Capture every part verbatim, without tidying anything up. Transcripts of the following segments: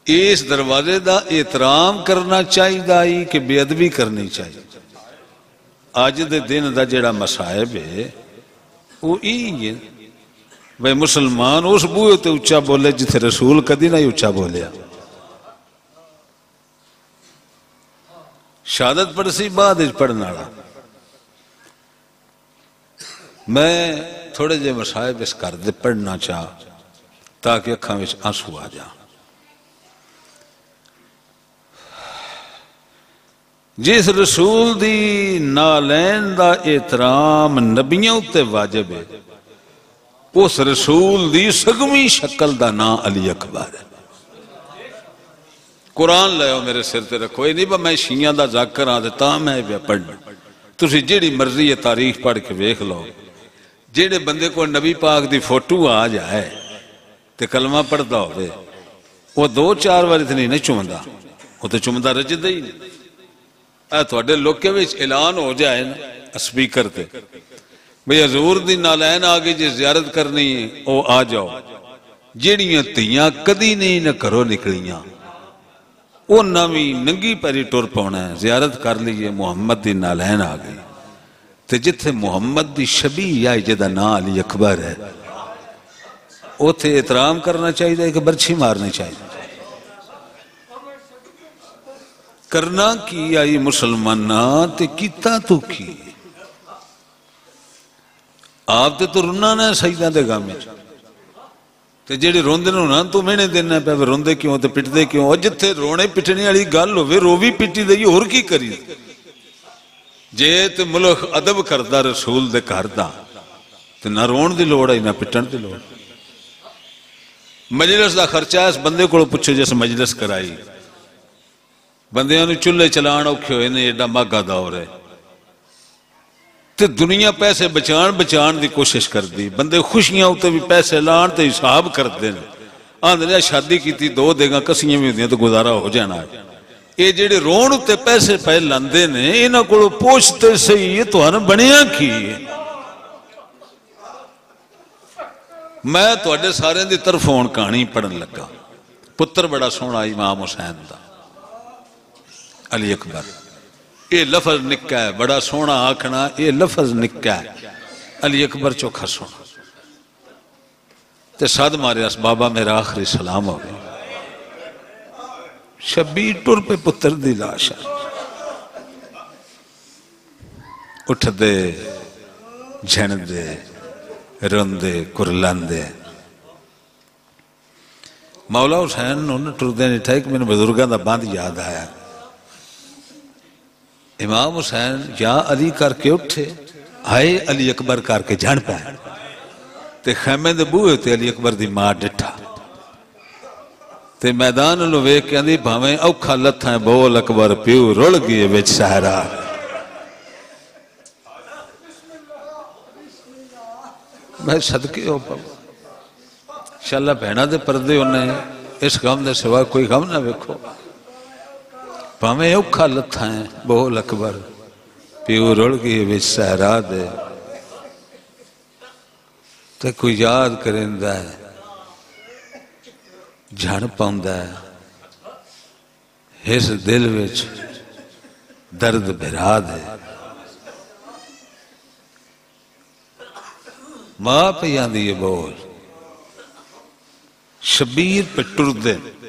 اس دروازے دا احترام کرنا چاہیے کہ بے ادبی کرنی چاہیے؟ آج دے دن دا جڑا مصائب ہے وہ یہی ہے بھئی مسلمان اس بوئے تے اچھا بولے جتھے رسول کدی نہیں اچھا بولیا. شہادت پڑھ سی بعد اج پڑھنا رہا. میں تھوڑے جے مصائب اس کر دے پڑھنا چاہ تاکہ اکھاں وچ آنسو آ جا. جس رسول دی نالین دا احترام نبیوں تے واجب ہے اس رسول دی سگمی شکل دا نا علی اکبر ہے. قرآن لے ہو میرے سر تے رکھو. یہ نہیں با میں شیعہ دا ذاکر آن دیتا میں بھی پڑھنا. تُسی جیڑی مرضی یہ تاریخ پڑھ کے ویکھ لو. جیڑے بندے کو نبی پاک دی فوٹو آ جائے تے کلمہ پڑھتا ہوئے وہ دو چار بار اتنی نہیں چومدہ وہ تو چومدہ رجدہ ہی نہیں. اے تھوڑے لوکے وچ اعلان ہو جائے نا سپیکر تے بھئی حضور دی نالین آگے جی زیارت کرنی ہے او آ جاؤ. جیڑیاں تیاں کدی نہیں نہ کرو نکلیاں او نامی ننگی پیری ٹور پونا ہے. زیارت کر لیے محمد دی نالین آگئی تے جتھے محمد دی شبیہ آئی جدہ نا علی اکبر ہے او تھے احترام کرنا چاہیے کہ برچھی مارنی چاہیے. کرنا کی آئی مسلمانہ تے کیتا تو کی آپ تے تو رننا نا سیدہ دے گا میں تے جیڑے روندے نا تو میں نے دینا پہ روندے کیوں تے پٹھ دے کیوں. اور جتے رونے پٹھنے والی گل ہوئے رو بھی پٹی دے یہ اور کی کری جے تے ملک ادب کردہ رسول دے کردہ تے نہ رون دی لوڑ ہے نہ پٹن دی لوڑ. مجلس دا خرچہ اس بندے کو پوچھو جیسے مجلس کرائی بندیاں نے چلے چلان اوکھے ہوئے نے ایڈا ماگا دور ہے تے دنیا پیسے بچان بچان دی کوشش کر دی. بندے خوشیاں ہوتے بھی پیسے لان تے حساب کر دیں. آندھنے شادی کی تھی دو دے گا کسیاں بھی ہوتی تو گزارا ہو جانا ہے. یہ جیڑے رون ہوتے پیسے پہ لندے نے انہاں کو پوچھتے سے یہ تو ہن بنیا کی میں تو اڈے سارے دی طرف ہون کہانی پڑھن لگا. پتر بڑا سونا امام حسین دا علی اکبر. یہ لفظ نکا ہے بڑا سونا آکھنا. یہ لفظ نکا ہے علی اکبر چوکھا سونا تے ساتھ مارے اس بابا میرا آخری سلام ہو گیا. شبیر ٹور پہ پتر دی لاشا اٹھ دے جھن دے رن دے کرلان دے. مولا حسین انہوں نے ٹور دے نہیں تھا کہ میں نے بزرگاں دا باندھ یاد آیا. امام حسین یا علی کر کے اٹھے آئے علی اکبر کر کے جھن پائے تے خیمے دے بوئے تے علی اکبر دی ماں ڈٹھا تے میدان انہوں وے کہ اندھی بھامیں اوکھا لتھائیں بول اکبر پیو رڑ گئے ویچ سہرا. میں صدقے ہو پاؤں انشاءاللہ بہنہ دے پردے انہیں اس غم دے سوا کوئی غم نہ ویکھو. پامیں اوکھا لتھائیں بول اکبر پیو رڑ گئے ویچ سہرا دے. تے کوئی یاد کرندہ ہے جھن پاؤندہ ہے اس دل وچ درد بھرا دے. ماں پہ یاندی یہ بول شبیر پہ ٹر دے.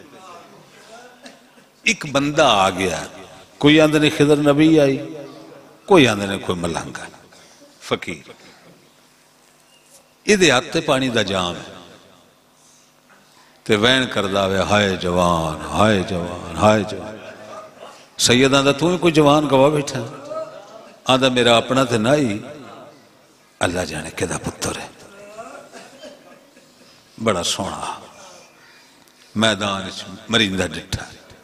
ایک بندہ آ گیا کوئی آندھے نے خضر نبی آئی کوئی آندھے نے کوئی ملانگا فقیر. یہ دے آتے پانی دا جام ہے تے وین کردہ وے ہائے جوان ہائے جوان ہائے جوان. سید آندھا تو ہی کوئی جوان گواہ بیٹھا آندھا میرا اپنا تے نائی اللہ جانے کدہ پتر ہے. بڑا سونا میدان مرندہ ڈٹھا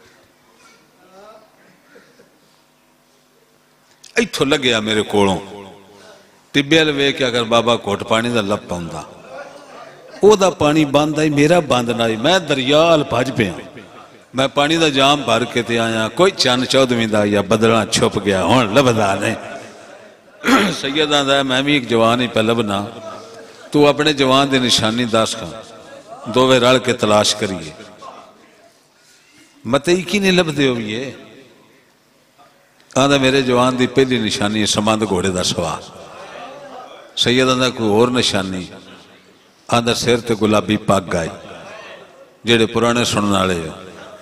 ایتھو لگیا میرے کوڑوں ٹبیل وے کہ اگر بابا کوٹ پانی دا لپ پاؤندا او دا پانی باندھا ہی میرا باندھنا ہی میں دریال بھاج پہ ہوں. میں پانی دا جام بھر کے تے آیا کوئی چند چودویں دا یا بدلہ چھپ گیا ہون لبدا نہیں. سید آندھا ہے میں بھی ایک جوان ہی پہ لبنا تو اپنے جوان دے نشانی داس کھا دووے رڑ کے تلاش کریے. متئی کی نہیں لبدے ہو یہ آدھا میرے جوان دی پہلی نشانی ہے سمند گھوڑے دا سوار سید آدھا کوئی اور نشانی آدھا سیر تے گلابی پاک گائی جیڑے پرانے سننے والے ہو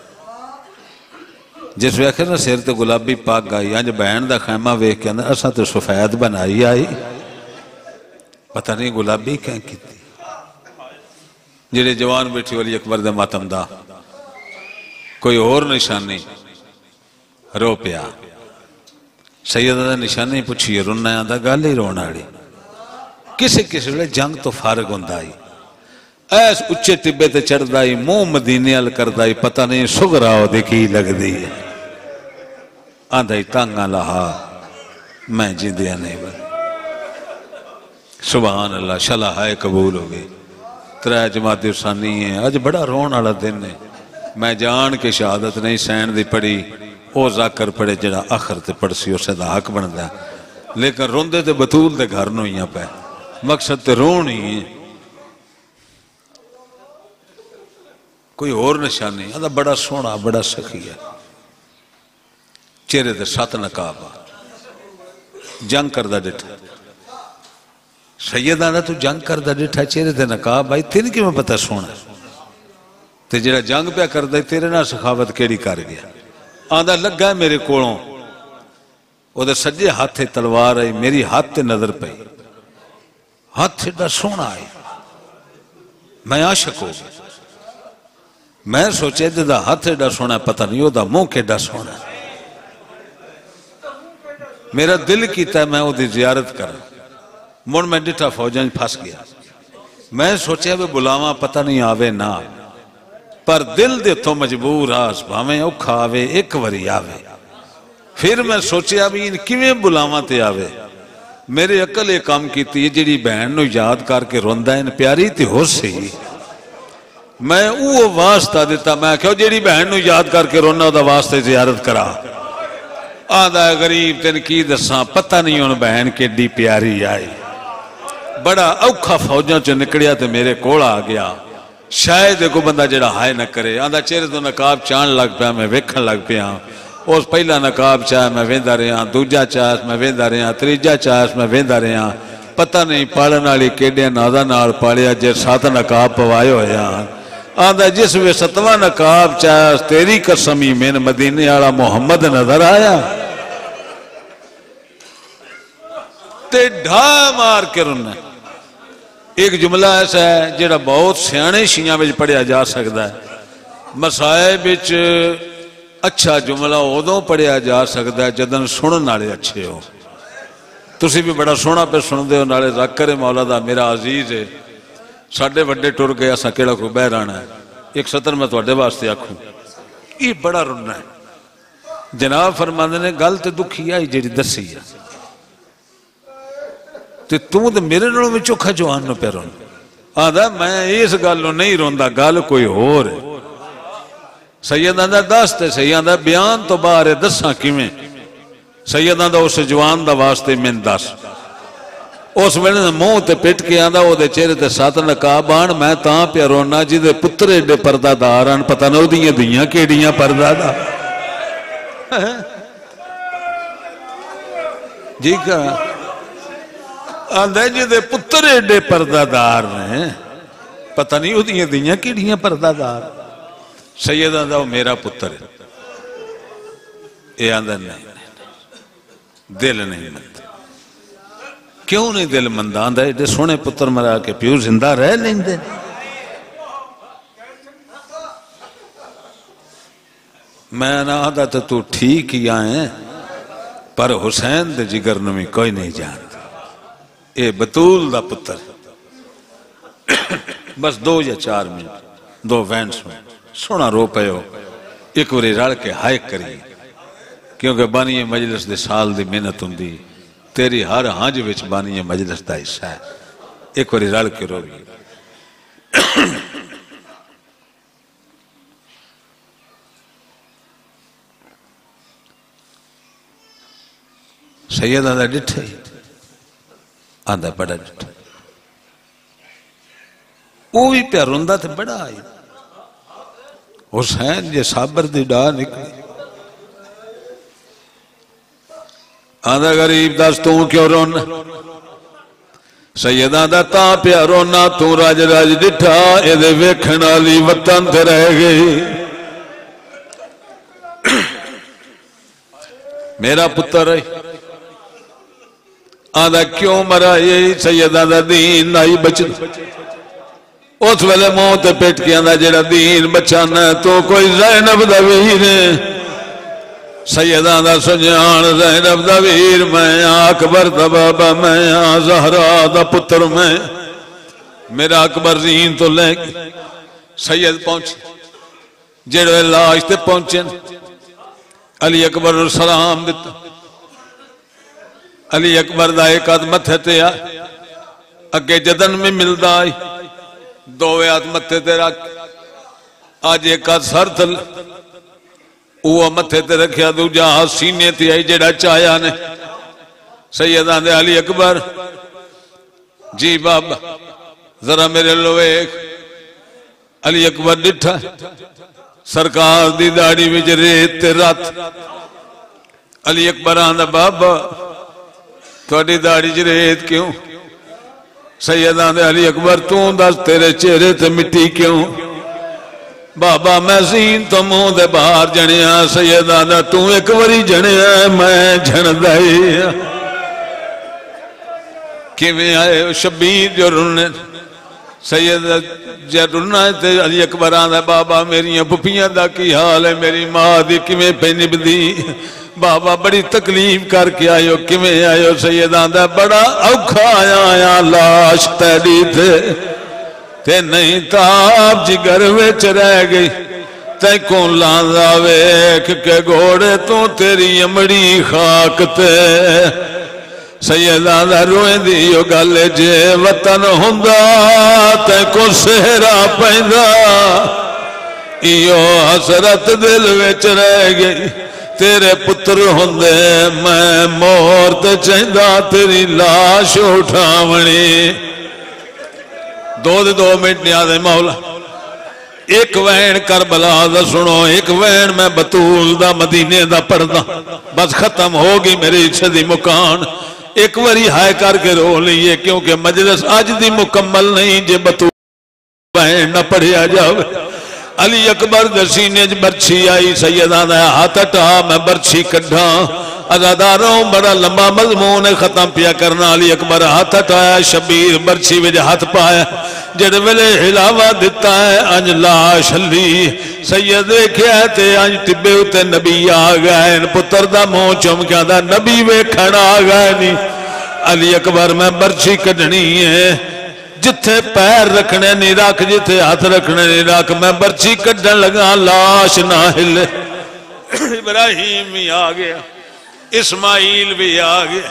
جس ویکھے نا سیر تے گلابی پاک گائی آج بہن دا خیمہ ویکھ کے اندر اساں تے سفید بنائی آئی پتہ نہیں گلابی کہیں کی تھی جیڑے جوان بیٹھی والی اکبر دے ماتم دا کوئی اور نشانی رو پیا سیدہ دا نشانی پوچھئے رونا ہے دا گال ہی رونا آڑی کسی کسی لئے جنگ تو فارغ ہوندائی ایس اچھے ٹبے تے چڑھ دائی مو مدینے ال کر دائی پتہ نہیں سگراؤ دیکھی لگ دی ہے آدھائی تانگا لہا میں جی دیا نہیں بن سبحان اللہ شلحائے قبول ہو گئی ترہ جماعت ارسانی ہے آج بڑا رون آڑا دن ہے میں جان کے شہادت نہیں سین دی پڑی او ذاکر پڑے جڑا آخر تے پڑسی اسے دا حق بن دا لیکن روندے تے بطول دے گھر نو یہاں پہ مقصد تے رون ہی ہے کوئی اور نشان نہیں آدھا بڑا سونا بڑا سخی ہے چہرے تے سات نقابہ جنگ کردہ ڈٹھا سید آدھا تو جنگ کردہ ڈٹھا چہرے تے نقاب آئی تین کی میں پتہ سونا تے جڑا جنگ پہ کردہ تیرے نا سخاوت کیڑی کر گیا آدھا لگ گیا میرے کوڑوں وہ دے سجے ہاتھے تلوار آئی میری ہاتھ تے نظر پہ ہاتھ ڈا سونا آئی میں عاشق ہو گیا میں سوچے دے دا ہاتھ ڈا سونا پتہ نہیں ہو دا منہ کے ڈا سونا میرا دل کیتا ہے میں وہ دی زیارت کر من میں ڈٹھا فوجاں پھاس گیا میں سوچے وہ بلاواں پتہ نہیں آوے نہ پر دل دے تو مجبور آس بھامیں اوکھا آوے ایک وری آوے پھر میں سوچے ابھی ان کیویں بلاواں تے آوے میرے عقل ایک کام کیتی ہے جڑی بہن نو یاد کر کے روندہ ان پیاری تے ہو سی میں اوہ واسطہ دیتا میں کہو جڑی بہن نو یاد کر کے رونا دا واسطے زیارت کرا آدھا غریب تین کی دساں پتہ نہیں ان بہن کے ڈی پیاری آئی بڑا اوکھا فوجاں چو نکڑیا تے میرے کوڑا آ گیا شاید کو بندہ جڑا ہائے نہ کرے آدھا چہرے تو نقاب چان لگ پیا میں ویکھن لگ پیا اس پہلا نقاب چاہ میں ویندہ رہا دوجا چاہ میں ویندہ رہا تریجا چاہ میں ویندہ رہا پتہ نہیں پالن والی کیڑے نازا نال پالیا جے سات نقاب پوائے ہویا آدھا جس وے ستواں نقاب چاہ تیری قسمی میں مدینے والا محمد نظر آیا تے ڈھا مار کے رونا ایک جملہ ایسا ہے جڑا بہت سیانے شیعہ وچ پڑھیا جا سکتا ہے مسائب وچ اچھا جملہ ادوں پڑھیا جا سکتا ہے جدن سنن والے اچھے ہو تسی بھی بڑا سونا پہ سن دے ہو نالے ذکر مولا دا میرا عزیز ہے ساڈے وڈے ٹر گئے اساں کیڑا کوئی بہ رانا ہے ایک سطر میں تواڈے واسطے آکھوں یہ بڑا رونا ہے جناب فرماندے نے گل تے دکھی آئی جڑی دسی ہے تے تو تے میرے نالوں میں چوکھا جوان نو پہ رونا آدھا میں اس گل نو نہیں روندا گل کوئی اور ہے سید آدھا دس تے سید آدھا بیان تو باہر ہے دساں کیویں سید آدھا اس جوان دا واسطے من دس اس ویلے منہ تے پٹ کے آندا او دے چہرے تے سات نقاب آن میں تاں پیا رونا جی دے پتر ایڈے پردہ دار آن پتہ نہ دیاں دیاں کیڑیاں پردہ دار جی کہا آندہ جی دے پتر ایڈے پردہ دار نے پتہ نہیں ہو دیاں دیاں کیڑیاں پردہ دار سید آندہ وہ میرا پتر ہے اے آندہ نہیں دل نہیں مند کیوں نہیں دل مند آندہ ایڈے سونے پتر مرا کے پیو زندہ رہ لیں دے میں نہ آدھا تو تو ٹھیک ہی آئیں پر حسین دے جگر نمی کوئی نہیں جانتا اے بطول دا پتر بس دو یا چار منٹ دو وینس میں سونا رو پہ ہو ایک وری رڑ کے ہائک کری کیونکہ بانی مجلس دے سال دی محنت ہوں دی تیری ہر ہانج وچ بانی مجلس دا حصہ ہے ایک وری رڑ کے رو گی سید آدھا ڈٹھے آدھا بڑا ڈٹھے وہ بھی پیا روندہ تھے بڑا آئی حسین یہ صابر دی ڈا نکلی آدھا غریب دس تو کیوں رونا سیدہ دا تا پیا رونا تو راج راج ڈٹھا اے دے ویکھن والی وطن تے رہ گئی میرا پتر ہے آدھا کیوں مرا یہ سیدہ دا دین نائی بچنا اس ویلے موت پیٹ کے آدھا جڑا دین بچانا تو کوئی زینب دا ویر سیدہ دا سجان زینب دا ویر میں اکبر دا بابا میں زہرا دا پتر میں میرا اکبر زین تو لے سید پہنچ جڑے لاش تے پہنچے علی اکبر سلام دیتا علی اکبر دا ایک آدھ متھے تے آ اگے جدن میں ملدا آئی دو آدھ متھے تے رکھ آج ایک آدھ سر تل اوہ متھے تے رکھیا دو جہاں سینے تے آئی جڑا چایا نے سیدان دے علی اکبر جی بابا ذرا میرے لو ایک علی اکبر ڈٹھا سرکار دی داڑی وچ ریت تے رات علی اکبر آندا بابا تھوڑی داڑی چ ریت کیوں سیدان دے علی اکبر تو دس تیرے چہرے تے مٹی کیوں بابا میں زین تو منہ دے باہر جنیا سیدان دا تو ایک وری جنیا میں جھن دائی کیویں آئے شبیر جو رننے سید جے رننا ہے تے علی اکبر آندا بابا میری پپیاں دا کی حال ہے میری ماں دی کیویں پہ نبدی بابا بڑی تکلیف کر کے آئیو کیویں آئیو سیدان دا بڑا اوکھا آیا آیا لاش تیری تھے تے نہیں تاب جگر وچ رہ گئی تے کون لاندہ ویکھ کے گھوڑے تو تیری امڑی خاک تے سیدان دا روئیں دیو گالے جے وطن ہوندہ تے کو سہرا پہندہ ایو حسرت دل وچ رہ گئی تیرے پتر ہوندے میں مور تے چاہندہ تیری لاش اٹھاونی دو دے دو منٹ نہیں آدھے مولا ایک وین کربلا دا سنو ایک وین میں بطول دا مدینے دا پردہ بس ختم ہوگی میری چھدی مکان ایک وری ہائے کر کے رو لیے کیونکہ مجلس آج دی مکمل نہیں جے بطول وین نہ پڑھیا جاوے علی اکبر درسینے جو برچھی آئی سیدان ہاتھ اٹھا میں برچھی کڑھا ازاداروں بڑا لمبا مضمون ختم پیا کرنا علی اکبر ہاتھ اٹھایا شبیر برچھی ویج ہاتھ پایا جڑ ویلے ہلاوہ دیتا ہے انج لاش ہلی سید دیکھے تے انج ٹبے ہوتے نبی آگئے پتر دا مو چمکیا دا نبی وے کھڑا آگئے نہیں علی اکبر میں برچھی کڑھنی ہے جتھے پیر رکھنے نہیں رکھ جتھے ہاتھ رکھنے نہیں رکھ میں برچی کڑھن لگا لاش نہ ہلے ابراہیم بھی آگیا اسماعیل بھی آگیا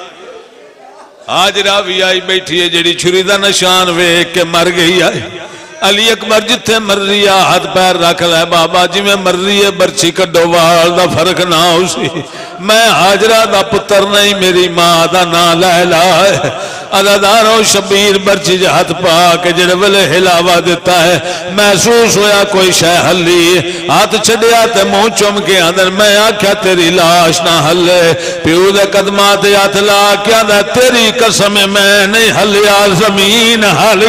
حاجرہ بھی آئی بیٹھی ہے جڑی چھری دا نشان ویک کے مر گئی آئی علی اکبر جتھے مر رہی ہے ہاتھ پیر رکھ لے بابا جی میں مر رہی ہے برچی کڑھو وال دا فرق نہ اسی میں حاجرہ دا پتر نہیں میری ماں دا نا لیلہ ہے عدداروں شبیر برچی جے ہاتھ پاک جڑے ویلے ہلاوہ دیتا ہے محسوس ہویا کوئی شے ہلی ہاتھ چھڑیا تے منہ چم کے اندر میں آکھیا تیری لاش نہ ہلے پیو دے قدمات ہاتھ لا کے اندر تیری قسم میں نہیں ہلیا زمین ہل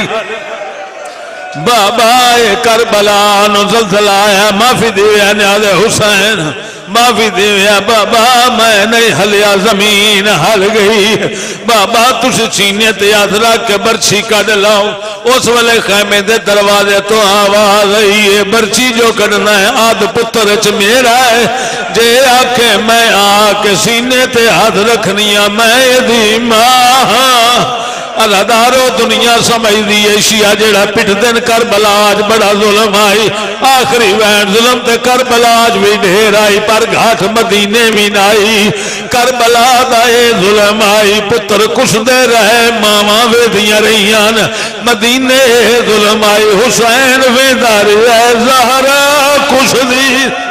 بابا کربلا نو زلزلہ آیا معافی دیویا نیاز حسین معافی دیویا بابا میں نہیں ہلیا زمین ہل گئی بابا تُس چینے تیاد رکھ کے برچی کڑ لاؤ اس والے خیمے دے دروازے تو آواز آئی ہے برچی جو کڑنا ہے آدھ پترچ میرا ہے جے آکے میں آکے سینے تیاد رکھنیا میں دی ماں اللہ دارو دنیا سمجھ دیئے شیعہ جیڑا پٹ دن کربلا آج بڑا ظلم آئی آخری وین ظلم تے کربلا آج بھی ڈھیر آئی پر گھاٹ مدینے بھی نائی کربلا دائے ظلم آئی پتر کچھ دے رہے ماما وے دیا رہیان مدینے ظلم آئی حسین وے دار زہرہ کچھ دی